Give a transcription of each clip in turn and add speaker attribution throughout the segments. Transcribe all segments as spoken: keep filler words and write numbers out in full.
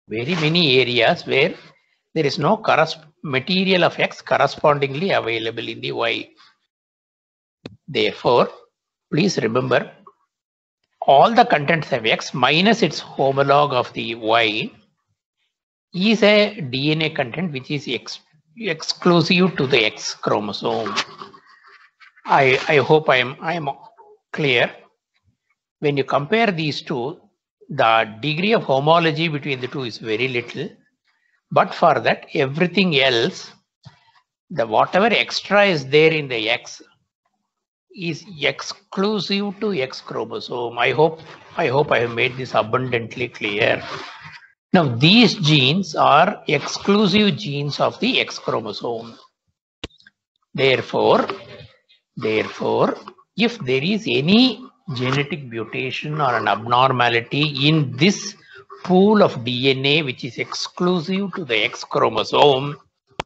Speaker 1: very many areas where there is no material of X correspondingly available in the Y. Therefore, please remember all the contents of X minus its homologue of the Y is a D N A content which is ex exclusive to the X chromosome. I, I hope I am, I am clear. When you compare these two, the degree of homology between the two is very little. But for that, everything else, the whatever extra is there in the X is exclusive to X chromosome. I hope I hope I have made this abundantly clear. Now these genes are exclusive genes of the X chromosome. Therefore, therefore, if there is any genetic mutation or an abnormality in this pool of D N A which is exclusive to the X chromosome,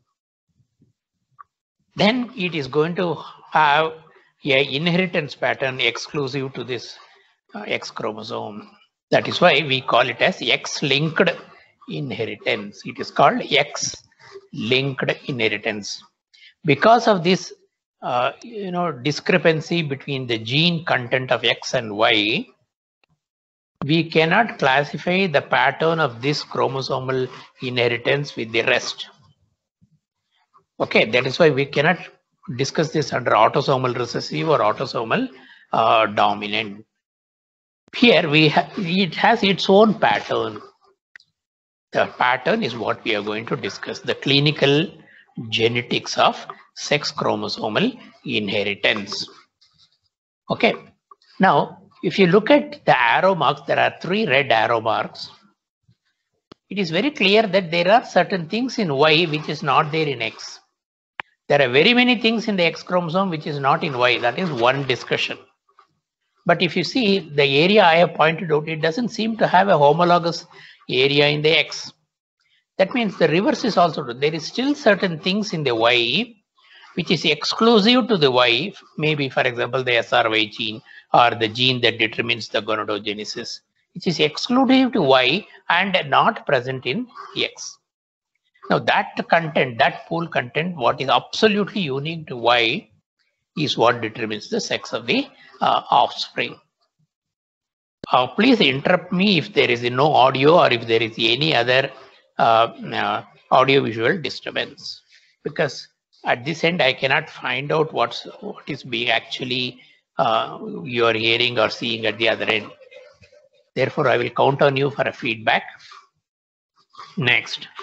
Speaker 1: then it is going to have a inheritance pattern exclusive to this uh, X chromosome. That is why we call it as X-linked inheritance. It is called X-linked inheritance. Because of this, uh, you know, discrepancy between the gene content of X and Y, we cannot classify the pattern of this chromosomal inheritance with the rest. Okay, that is why we cannot discuss this under autosomal recessive or autosomal uh, dominant. Here we have, it has its own pattern. The pattern is what we are going to discuss, the clinical genetics of sex chromosomal inheritance. Okay, now if you look at the arrow marks, there are three red arrow marks. It is very clear that there are certain things in Y which is not there in X. There are very many things in the X chromosome which is not in Y. That is one discussion. But if you see the area I have pointed out, it doesn't seem to have a homologous area in the X. That means the reverse is also true. There is still certain things in the Y which is exclusive to the Y, maybe for example the S R Y gene or the gene that determines the gonadogenesis, which is exclusive to Y and not present in X. Now that content, that pool content, what is absolutely unique to Y is what determines the sex of the uh, offspring. Uh, please interrupt me if there is no audio or if there is any other uh, uh, audio-visual disturbance, because at this end I cannot find out what's what is being actually uh, you are hearing or seeing at the other end. Therefore, I will count on you for a feedback. Next.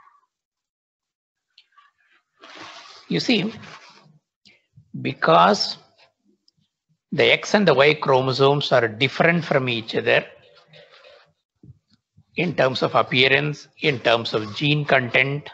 Speaker 1: You see, because the X and the Y chromosomes are different from each other in terms of appearance, in terms of gene content,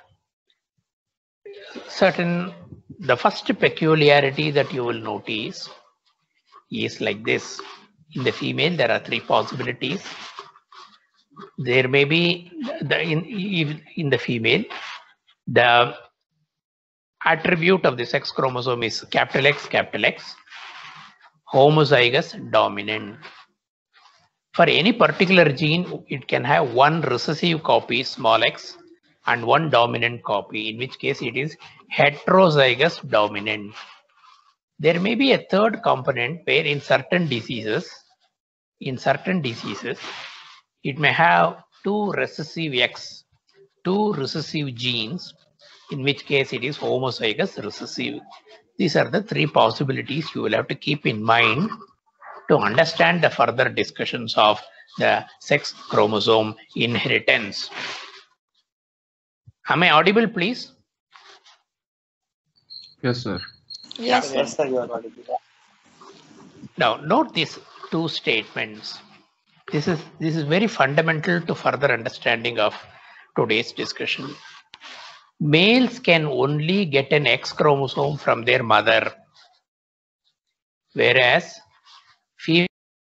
Speaker 1: certain, the first peculiarity that you will notice is like this. In the female, there are three possibilities. There may be, the, in, in the female, the attribute of the sex chromosome is capital X, capital X, homozygous dominant. For any particular gene, it can have one recessive copy, small x, and one dominant copy, in which case it is heterozygous dominant. There may be a third component where in certain diseases, in certain diseases, it may have two recessive X, two recessive genes, in which case it is homozygous recessive. These are the three possibilities you will have to keep in mind to understand the further discussions of the sex chromosome inheritance. Am I audible, please?
Speaker 2: Yes, sir.
Speaker 3: Yes, sir. Yes, sir, you are audible.
Speaker 1: Now, note these two statements. This is, this is very fundamental to further understanding of today's discussion. Males can only get an X chromosome from their mother, whereas females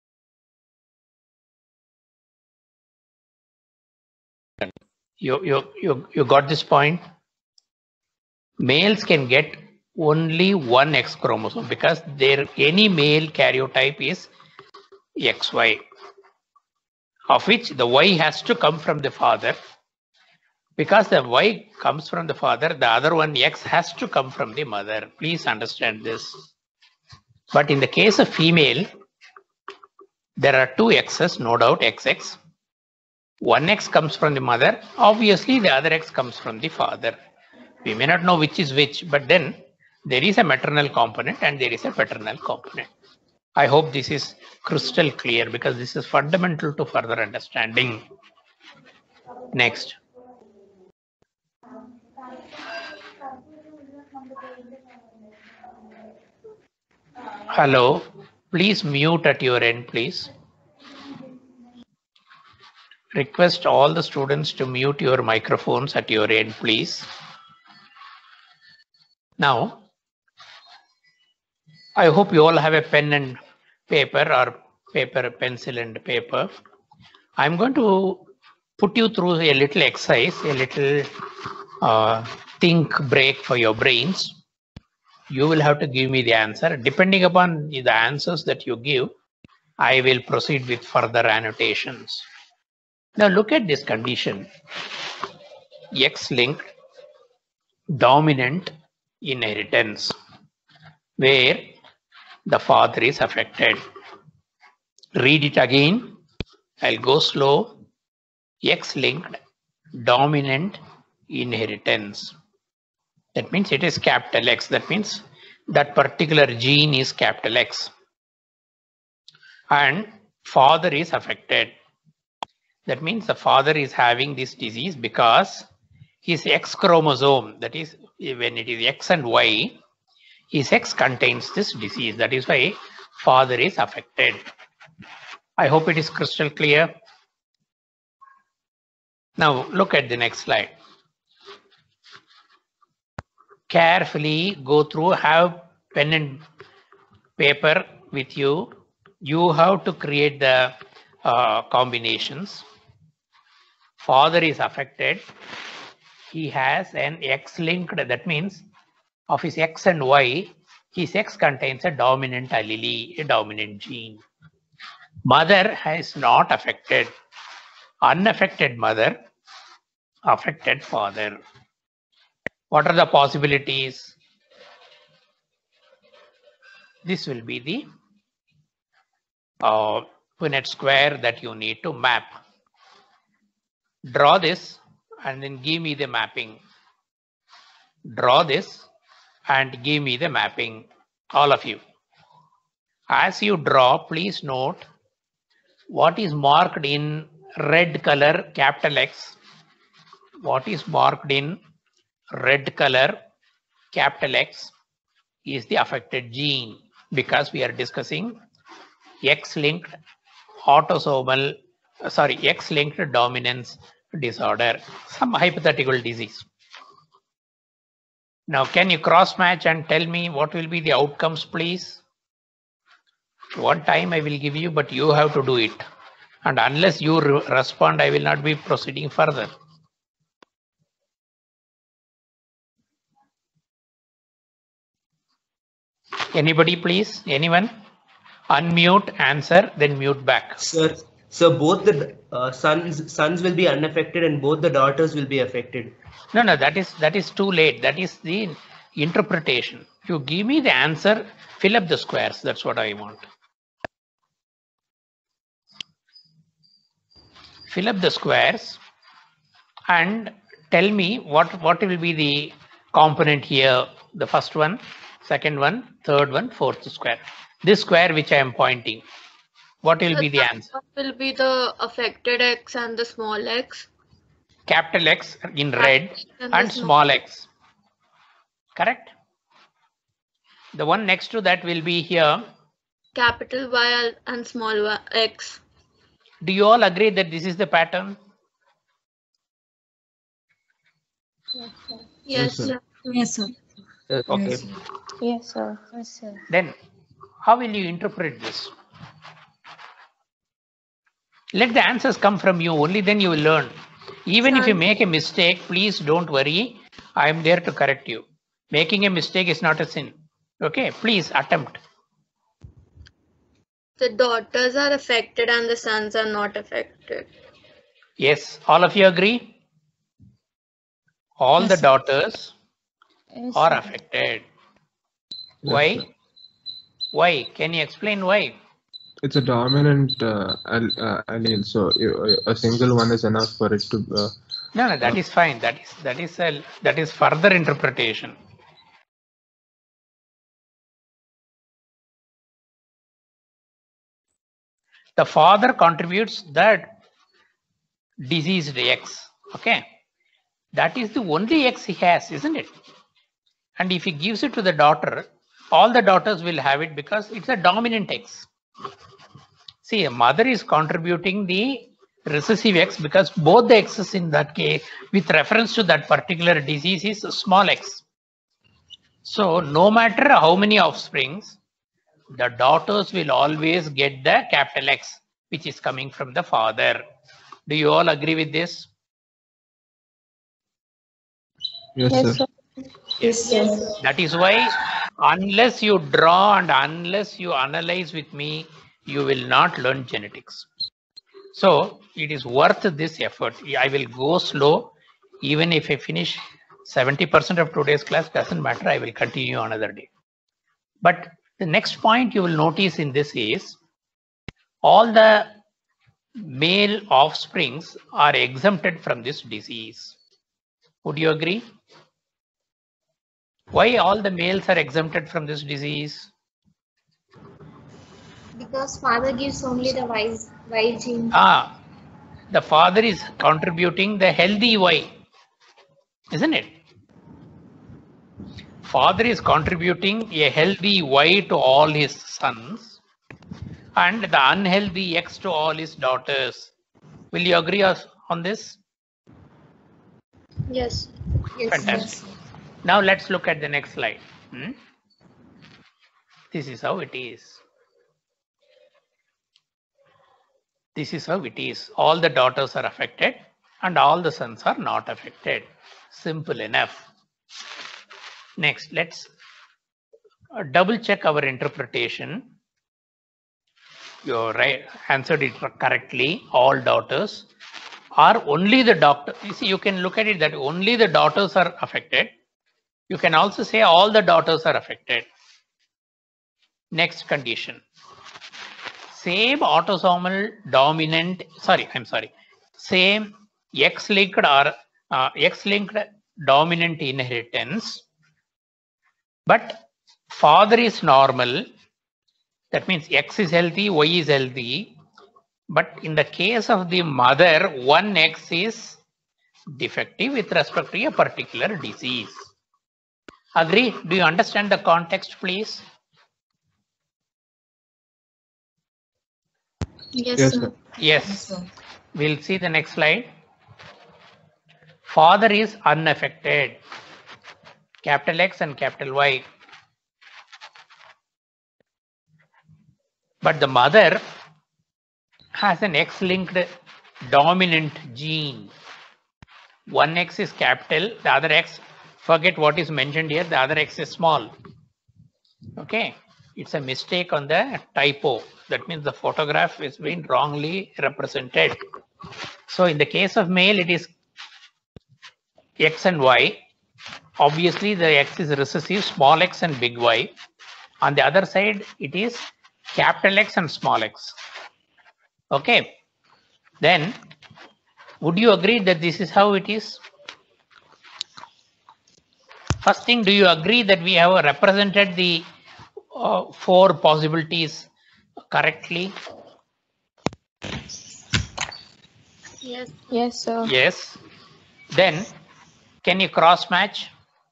Speaker 1: You, you, you, you got this point? Males can get only one X chromosome because their any male karyotype is X Y. of which the Y has to come from the father. Because the Y comes from the father, the other one X has to come from the mother. Please understand this. But in the case of female, there are two X's, no doubt, X X. One X comes from the mother. Obviously, the other X comes from the father. We may not know which is which, but then there is a maternal component and there is a paternal component. I hope this is crystal clear because this is fundamental to further understanding. Next. Hello, please mute at your end, please. Request all the students to mute your microphones at your end, please. Now, I hope you all have a pen and paper or paper, pencil and paper. I'm going to put you through a little exercise, a little uh, think break for your brains. You will have to give me the answer. Depending upon the answers that you give, I will proceed with further annotations. Now look at this condition. X-linked dominant inheritance, where the father is affected. Read it again. I'll go slow. X-linked dominant inheritance. That means it is capital X. That means that particular gene is capital X. And father is affected. That means the father is having this disease because his X chromosome, that is when it is X and Y, his X contains this disease. That is why father is affected. I hope it is crystal clear. Now look at the next slide. Carefully go through, have pen and paper with you. You have to create the uh, combinations. Father is affected. He has an X-linked, that means of his X and Y, his X contains a dominant allele, a dominant gene. Mother is not affected. Unaffected mother, affected father. What are the possibilities? This will be the uh, Punnett square that you need to map. Draw this and then give me the mapping. Draw this and give me the mapping, all of you. As you draw, please note what is marked in red color, capital X. What is marked in red color, capital X, is the affected gene, because we are discussing X-linked autosomal, sorry, X-linked dominance disorder, some hypothetical disease. Now, can you cross match and tell me what will be the outcomes, please? One time I will give you, but you have to do it. And unless you re respond, I will not be proceeding further. Anybody, please? Anyone? Unmute, answer, then mute back.
Speaker 2: Sir, so both the uh, sons sons will be unaffected and both the daughters will be affected.
Speaker 1: No, no, that is that is too late. That is the interpretation. You give me the answer, fill up the squares. That's what I want. Fill up the squares and tell me what what will be the component here. The first one, second one, third one, fourth square. This square which I am pointing, what will
Speaker 4: So
Speaker 1: be the answer?
Speaker 4: What will be the affected X and the small x?
Speaker 1: Capital X in red
Speaker 4: And
Speaker 1: and
Speaker 4: the small-
Speaker 1: small x. Correct? The one next to that will be here.
Speaker 4: Capital Y and small y, x.
Speaker 1: Do you all agree that this is the pattern?
Speaker 4: Yes,
Speaker 2: sir.
Speaker 4: sir.
Speaker 5: Yes, sir.
Speaker 1: Okay.
Speaker 3: Yes, sir. Yes, sir.
Speaker 1: Then how will you interpret this? Let the answers come from you, only then you will learn. Even if you make a mistake, please don't worry. I am there to correct you. Making a mistake is not a sin. Okay, please attempt.
Speaker 4: The daughters are affected and the sons are not affected.
Speaker 1: Yes, all of you agree? All
Speaker 3: Yes,
Speaker 1: the
Speaker 3: sir.
Speaker 1: daughters
Speaker 3: Yes,
Speaker 1: are
Speaker 3: sir.
Speaker 1: affected.
Speaker 5: Yes,
Speaker 1: Why?
Speaker 5: sir.
Speaker 1: Why? Can you explain why?
Speaker 5: It's a dominant uh, al- uh, allele, so you, a single one is enough for it to. Uh,
Speaker 1: No, no, that is fine. That is that is a that is further interpretation. The father contributes that diseased X. Okay, that is the only X he has, isn't it? And if he gives it to the daughter, all the daughters will have it because it's a dominant X. See, a mother is contributing the recessive X because both the X's in that case, with reference to that particular disease, is small x. So, no matter how many offsprings, the daughters will always get the capital X, which is coming from the father. Do you all agree with this?
Speaker 5: yes,
Speaker 3: Yes,
Speaker 5: sir.
Speaker 3: sir.
Speaker 1: Yes. That is why, unless you draw and unless you analyze with me, you will not learn genetics. So it is worth this effort. I will go slow. Even if I finish seventy percent of today's class, doesn't matter. I will continue another day. But the next point you will notice in this is all the male offsprings are exempted from this disease. Would you agree? Why all the males are exempted from this disease?
Speaker 6: Because father gives only the Y, Y gene.
Speaker 1: Ah, the father is contributing the healthy Y, isn't it? Father is contributing a healthy Y to all his sons and the unhealthy X to all his daughters. Will you agree on this?
Speaker 4: Yes.
Speaker 6: Yes,
Speaker 1: Fantastic.
Speaker 6: yes.
Speaker 1: Now let's look at the next slide. Hmm? This is how it is. This is how it is. All the daughters are affected and all the sons are not affected. Simple enough. Next, let's double check our interpretation. You right, answered it correctly. All daughters are only the doctor. You see, you can look at it that only the daughters are affected. You can also say all the daughters are affected. Next condition. Same autosomal dominant, sorry, I'm sorry. Same X-linked or uh, X-linked dominant inheritance, but father is normal. That means X is healthy, Y is healthy. But in the case of the mother, one X is defective with respect to a particular disease. Agree? Do you understand the context, please?
Speaker 4: Yes,
Speaker 5: Yes,
Speaker 4: sir.
Speaker 5: sir.
Speaker 1: Yes. We'll see the next slide. Father is unaffected. Capital X and capital Y. But the mother has an X-linked dominant gene. One X is capital, the other X, forget what is mentioned here, the other X is small. Okay, it's a mistake on the typo. That means the photograph is being wrongly represented. So in the case of male, it is X and Y. Obviously, the X is recessive, small x and big Y. On the other side, it is capital X and small x. Okay, then would you agree that this is how it is? First thing, do you agree that we have represented the uh, four possibilities correctly?
Speaker 4: Yes.
Speaker 3: Yes, sir.
Speaker 1: Yes. Then, can you cross match?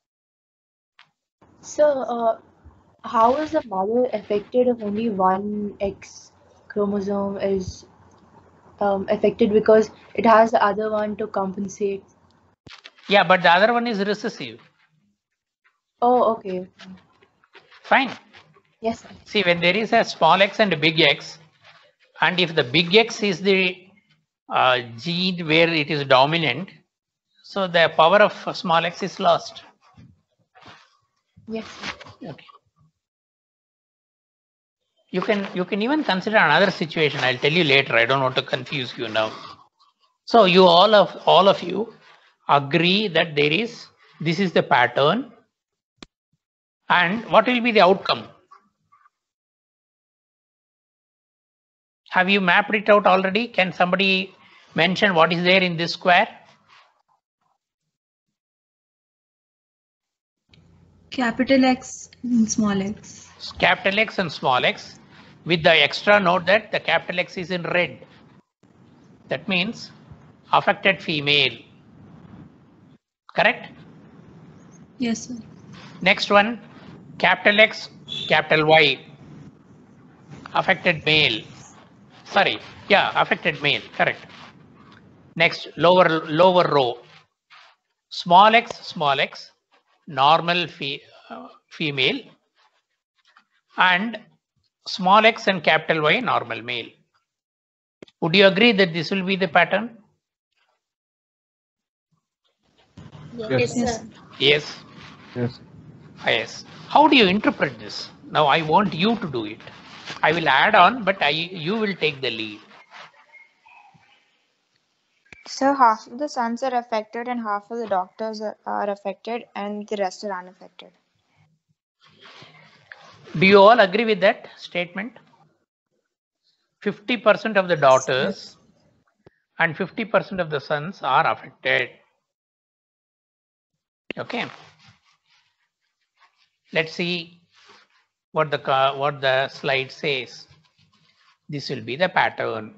Speaker 7: So, uh, how is the mother affected if only one X chromosome is um, affected because it has the other one to compensate?
Speaker 1: Yeah, but the other one is recessive.
Speaker 7: Oh, okay.
Speaker 1: Fine.
Speaker 7: Yes, sir.
Speaker 1: See, when there is a small x and a big X, and if the big X is the uh, gene where it is dominant, so the power of small x is lost.
Speaker 7: Yes, sir.
Speaker 1: Okay. You can you can even consider another situation. I'll tell you later. I don't want to confuse you now. So you all of all of you agree that there is this is the pattern, and what will be the outcome? Have you mapped it out already? Can somebody mention what is there in this square?
Speaker 8: Capital X and small x.
Speaker 1: Capital X and small x, with the extra note that the capital X is in red. That means affected female. Correct?
Speaker 8: Yes, sir.
Speaker 1: Next one, capital X, capital Y, affected male. Sorry, yeah, affected male, correct. Next, lower lower row, small x, small x, normal fe uh, female, and small x and capital Y, normal male. Would you agree that this will be the pattern?
Speaker 6: Yes,
Speaker 8: Yes.
Speaker 6: sir.
Speaker 1: Yes.
Speaker 5: Yes.
Speaker 1: Yes. How do you interpret this? Now I want you to do it. I will add on, but I you will take the lead.
Speaker 3: So half of the sons are affected and half of the daughters are, are affected and the rest are unaffected.
Speaker 1: Do you all agree with that statement? fifty percent of the daughters and fifty percent of the sons are affected. Okay. Let's see what the what the slide says. This will be the pattern.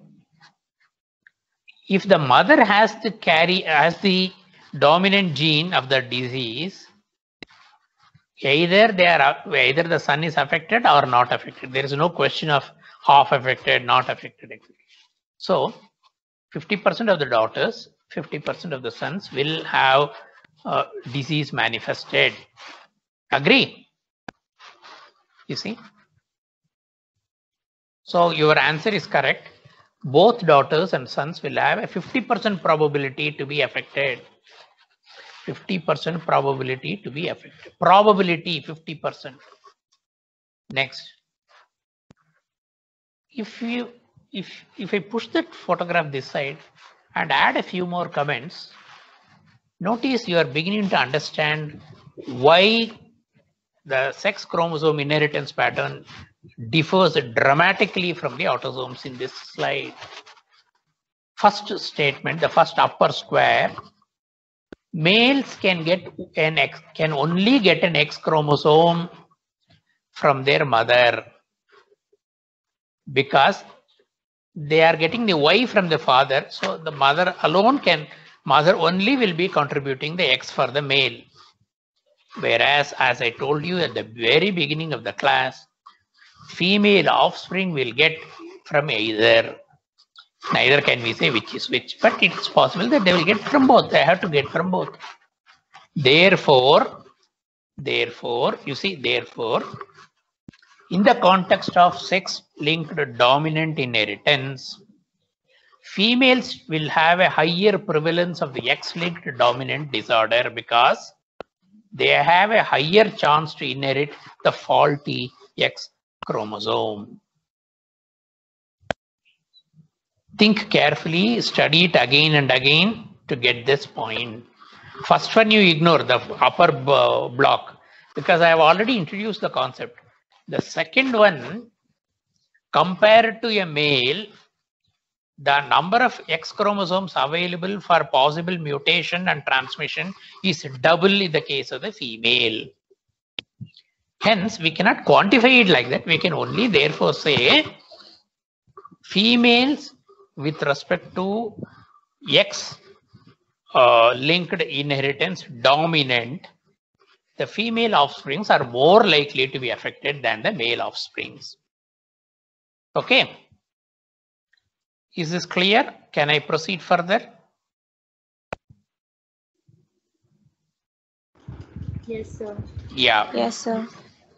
Speaker 1: If the mother has to carry as the dominant gene of the disease, either they are either the son is affected or not affected. There is no question of half affected, not affected. So fifty percent of the daughters, fifty percent of the sons will have uh, disease manifested. Agree? You see? So your answer is correct. Both daughters and sons will have a fifty percent probability to be affected. fifty percent probability to be affected. Probability fifty percent. Next. If you if if I push that photograph this side and add a few more comments, notice you are beginning to understand why the sex chromosome inheritance pattern differs dramatically from the autosomes in this slide. First statement, the first upper square, males can get an X, can only get an X chromosome from their mother because they are getting the Y from the father. So the mother alone can, mother only will be contributing the X for the male. Whereas, as I told you at the very beginning of the class, female offspring will get from either. Neither can we say which is which, but it's possible that they will get from both. They have to get from both. Therefore, therefore, you see, therefore, in the context of sex-linked dominant inheritance, females will have a higher prevalence of the X-linked dominant disorder because they have a higher chance to inherit the faulty X chromosome. Think carefully, study it again and again to get this point. First one you ignore, the upper block, because I have already introduced the concept. The second one, compared to a male, the number of X chromosomes available for possible mutation and transmission is double in the case of the female. Hence, we cannot quantify it like that. We can only therefore say females with respect to X uh, linked inheritance dominant, the female offsprings are more likely to be affected than the male offsprings. Okay. Is this clear? Can I proceed further?
Speaker 6: Yes, sir.
Speaker 1: Yeah.
Speaker 3: Yes, sir.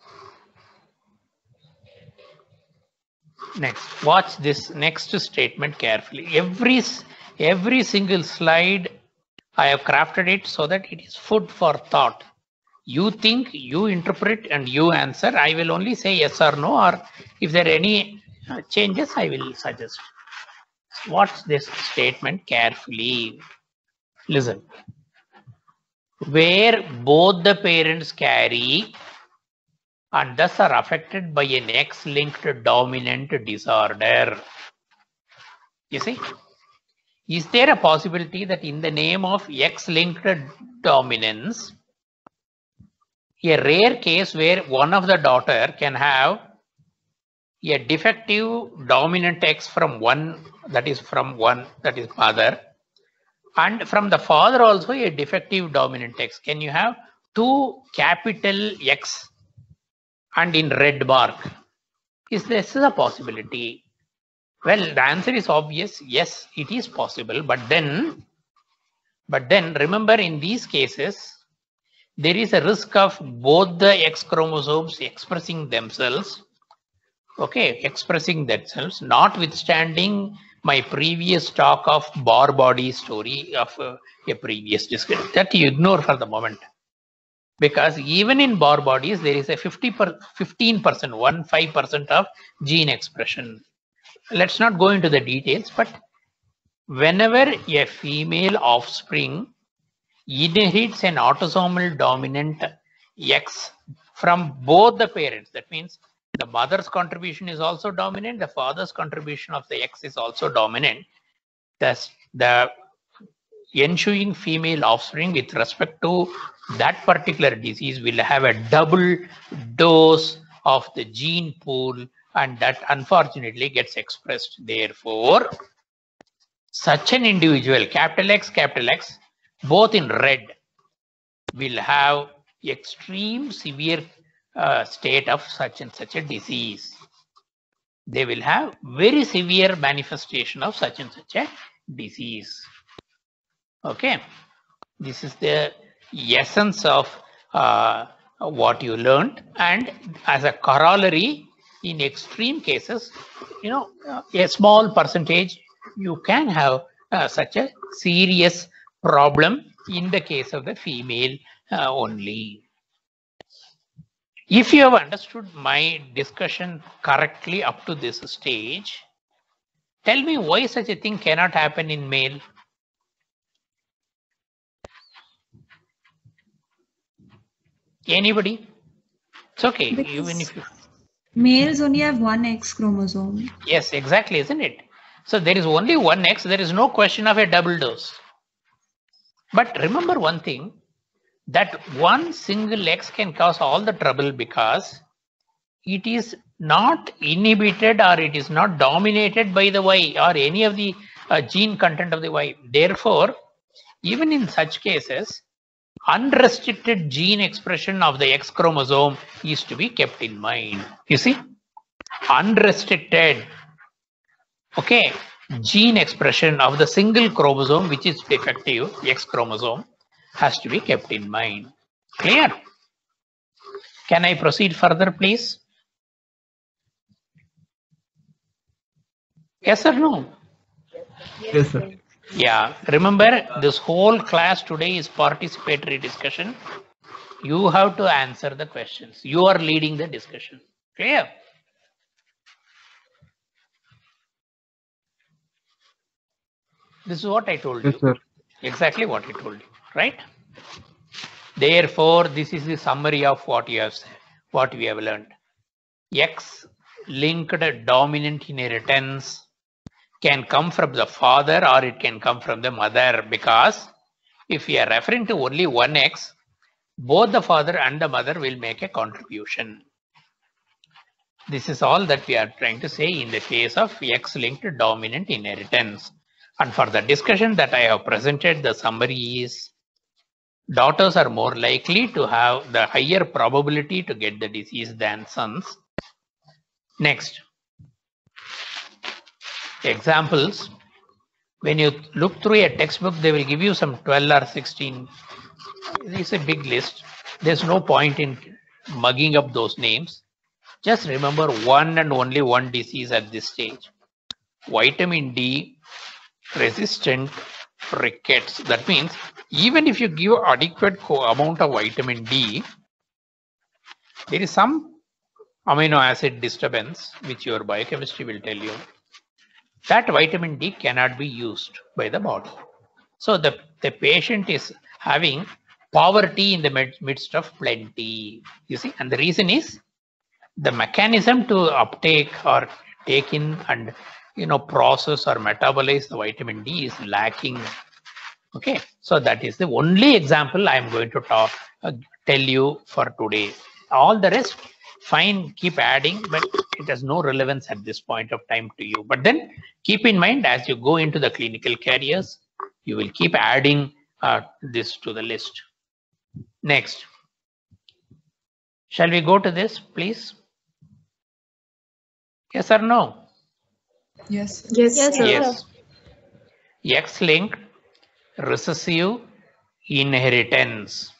Speaker 1: Next, watch this next statement carefully. Every, every single slide, I have crafted it so that it is food for thought. You think, you interpret, and you answer. I will only say yes or no, or if there are any uh, changes, I will suggest. Watch this statement carefully. Listen. Where both the parents carry and thus are affected by an X-linked dominant disorder. You see? Is there a possibility that in the name of X-linked dominance, a rare case where one of the daughter can have a defective dominant X from one, that is from one, that is mother, and from the father also a defective dominant X? Can you have two capital X and in red mark? Is this a possibility? Well, the answer is obvious. Yes, it is possible. But then, but then remember, in these cases, there is a risk of both the X chromosomes expressing themselves. Okay, expressing themselves, notwithstanding my previous talk of Bohr body story of uh, a previous discussion. That you ignore for the moment. Because even in Bohr bodies, there is a fifty per, fifteen percent, one five percent of gene expression. Let's not go into the details, but whenever a female offspring inherits an autosomal dominant X from both the parents, that means the mother's contribution is also dominant, the father's contribution of the X is also dominant. Thus, the ensuing female offspring with respect to that particular disease will have a double dose of the gene pool, and that unfortunately gets expressed. Therefore, such an individual, capital X, capital X, both in red, will have extreme severe uh, state of such and such a disease. They will have very severe manifestation of such and such a disease. Okay, this is the essence of uh, what you learned, and as a corollary, in extreme cases, you know, uh, a small percentage, you can have uh, such a serious problem in the case of the female uh, only. If you have understood my discussion correctly up to this stage, tell me why such a thing cannot happen in male. Anybody? It's okay.
Speaker 8: Because
Speaker 1: even if you...
Speaker 8: males only have one X chromosome.
Speaker 1: Yes, exactly, isn't it? So there is only one X. There is no question of a double dose. But remember one thing, that one single X can cause all the trouble because it is not inhibited or it is not dominated by the Y or any of the uh, gene content of the Y. Therefore, even in such cases, unrestricted gene expression of the X chromosome is to be kept in mind. You see, unrestricted, okay, gene expression of the single chromosome which is defective, X chromosome, has to be kept in mind. Clear? Can I proceed further, please? Yes or no?
Speaker 2: Yes, sir.
Speaker 1: Yeah, remember, this whole class today is participatory discussion. You have to answer the questions. You are leading the discussion. Clear? This is what I told you.
Speaker 5: Yes, sir.
Speaker 1: Exactly what I told you, right? Therefore, this is the summary of what you have said, what we have learned. X-linked dominant inheritance can come from the father or it can come from the mother, because if we are referring to only one X, both the father and the mother will make a contribution. This is all that we are trying to say in the case of X-linked dominant inheritance. And for the discussion that I have presented, the summary is daughters are more likely to have the higher probability to get the disease than sons. Next. Examples. When you look through a textbook, they will give you some twelve or sixteen. It's a big list. There's no point in mugging up those names. Just remember one and only one disease at this stage. Vitamin D resistant rickets. That means even if you give adequate amount of vitamin D, there is some amino acid disturbance, which your biochemistry will tell you, that vitamin D cannot be used by the body. So the, the patient is having poverty in the mid, midst of plenty, you see, and the reason is the mechanism to uptake or take in and, you know, process or metabolize the vitamin D is lacking. Okay, so that is the only example I am going to talk, uh, tell you for today. All the rest, fine, keep adding, but it has no relevance at this point of time to you. But then keep in mind, as you go into the clinical careers, you will keep adding uh, this to the list. Next. Shall we go to this, please? Yes or no?
Speaker 8: Yes.
Speaker 4: Yes, yes, sir.
Speaker 1: Yes. X-linked recessive inheritance.